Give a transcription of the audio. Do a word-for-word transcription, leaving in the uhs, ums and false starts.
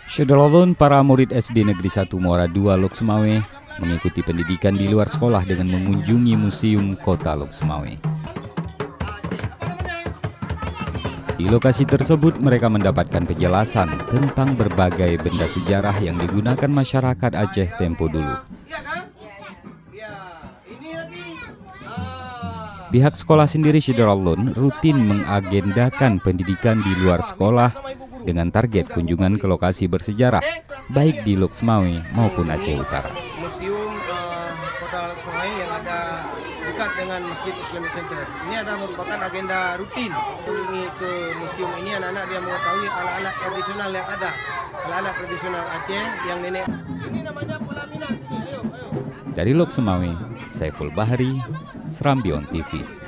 Syederalun para murid S D Negeri satu Muara dua Loksemawe mengikuti pendidikan di luar sekolah dengan mengunjungi Museum Kota Loksemawe. Di lokasi tersebut mereka mendapatkan penjelasan tentang berbagai benda sejarah yang digunakan masyarakat Aceh tempo dulu. Pihak sekolah sendiri Syederalun rutin mengagendakan pendidikan di luar sekolah dengan target kunjungan ke lokasi bersejarah, baik di Loksemawe maupun Aceh Utara. Museum uh, Kota Loksemawe yang ada dekat dengan Masjid Islamic Center. Ini adalah merupakan agenda rutin. Pergi ke museum ini anak-anak dia mengetahui alat-alat tradisional yang ada, alat-alat tradisional Aceh yang nenek. Ini namanya pelaminan. Ayo, ayo. Dari Loksemawe, Saiful Bahri, Serambi On T V.